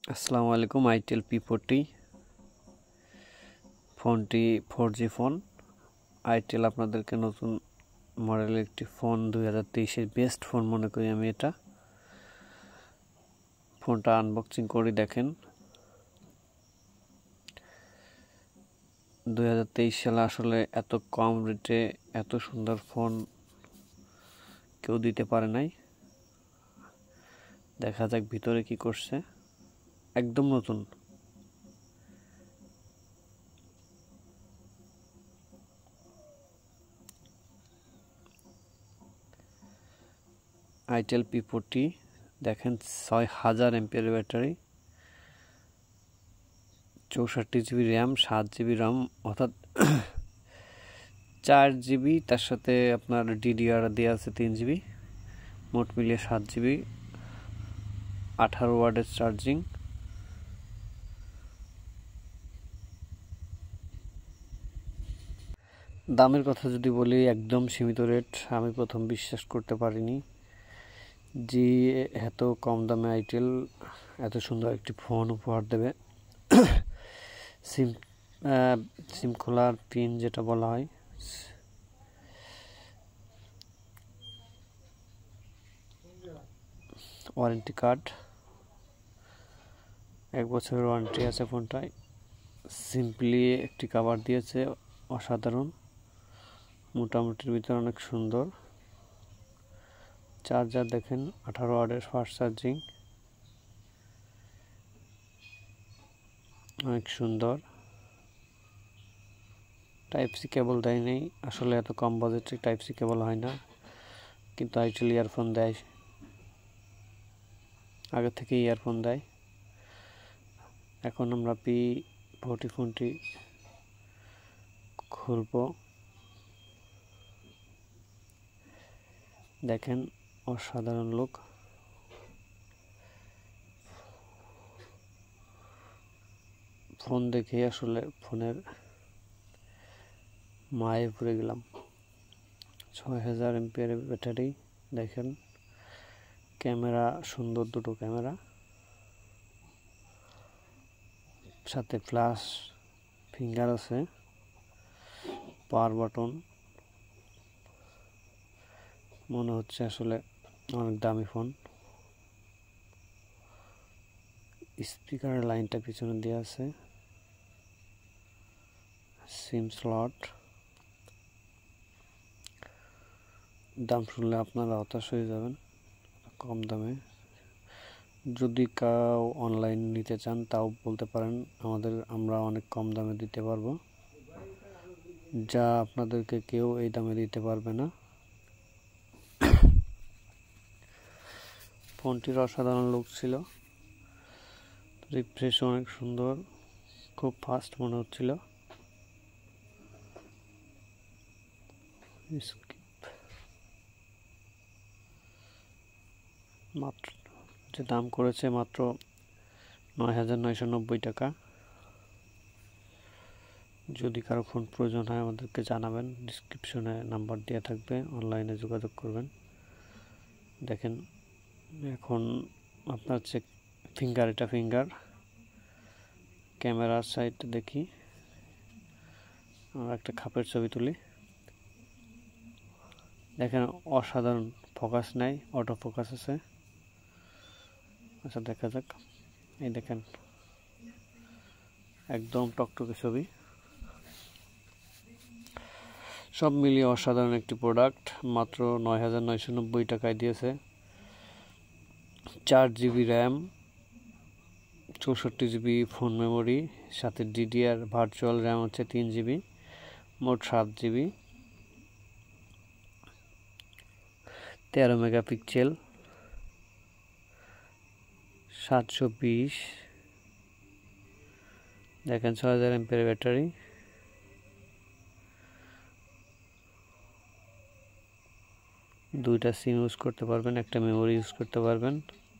আসসালামু আলাইকুম। Itel P40 ফোনটি 4G ফোন। Itel আপনাদেরকে নতুন মডেলের একটি ফোন 2023 এর বেস্ট ফোন মনে করি আমি এটা। ফোনটা আনবক্সিং করে দেখেন। 2023 সালে আসলে এত কম রেটে এত সুন্দর ফোন কেউ দিতে পারে নাই। দেখা যাক ভিতরে কি করছে। একদম নতুন। Itel P40 দেখেন 6000 MPR battery, 64GB RAM, 7GB RAM, অর্থাৎ 4GB, তার সাথে আপনার DDR দেওয়া আছে 3GB, মোট মিলিয়ে 7GB, 18 ওয়াটের চার্জিং। দামের কথা যদি বলি, একদম সীমিত রেট। আমি প্রথম বিশ্বাস করতে পারিনি যে এত কম দামে আইটেল এত সুন্দর একটি ফোন উপহার দেবে। সিম খোলার পিন যেটা বলা হয়, ওয়ারেন্টি কার্ড, 1 বছরের ওয়ারেন্টি আছে ফোনটায়। সিম্পলি একটি কভার দিয়েছে, অসাধারণ, মোটামুটির ভিতরে অনেক সুন্দর। চার্জার দেখেন 18 ওয়াটের ফাস্ট চার্জিং, অনেক সুন্দর। টাইপ সি কেবল দেয় নেই, আসলে এত কম বাজেটে টাইপ সি কেবল হয় না, কিন্তু আইটেল ইয়ারফোন দেয়, আগে থেকে ইয়ারফোন দেয়। এখন আমরা P40 ফোনটি খুলব। দেখেন অসাধারণ লুক। ফোন দেখে আসলে ফোনের মায়ে পড়ে গেলাম। 6000 এমপিআর ব্যাটারি। দেখেন ক্যামেরা সুন্দর, দুটো ক্যামেরা, সাথে ফ্ল্যাশ, ফিঙ্গার আছে, পাওয়ার বাটন। মনে হচ্ছে আসলে অনেক দামি ফোন। স্পিকারের লাইনটা পিছনে দেওয়া আছে, সিম স্লট। দাম শুনলে আপনারা হতাশ হয়ে যাবেন, কম দামে। যদি কেউ অনলাইন নিতে চান তাও বলতে পারেন, আমরা অনেক কম দামে দিতে পারবো, যা আপনাদেরকে কেউ এই দামে দিতে পারবে না। ফোনটির অসাধারণ লুক ছিল, রিফ্রেশ অনেক সুন্দর, খুব ফাস্ট মনে হচ্ছিল। মাত্র যে দাম করেছে মাত্র 9990 টাকা। যদি কারো ফোন প্রয়োজন হয় আমাদেরকে জানাবেন, ডিসক্রিপশনে নাম্বার দেওয়া থাকবে, অনলাইনে যোগাযোগ করবেন। দেখেন এখন আপনার চেক ফিঙ্গার, এটা ফিঙ্গার। ক্যামেরার সাইড দেখি, আমরা একটা খাপের ছবি তুলি। দেখেন অসাধারণ, ফোকাস নাই, অটো ফোকাস আছে। আচ্ছা দেখা যাক, এই দেখেন একদম টকটকে ছবি। সব মিলিয়ে অসাধারণ একটি প্রোডাক্ট, মাত্র 9990 টাকায় দিয়েছে। 4GB RAM, 64GB phone memory, সাথে DDR ভার্চুয়াল র্যাম হচ্ছে 3GB, মোট 7GB, 13 মেগাপিক্সেল, 720। দেখেন 6000 এমপিআর ব্যাটারি। দুইটা সিম ইউজ করতে পারবেন, একটা মেমোরি ইউজ করতে পারবেন।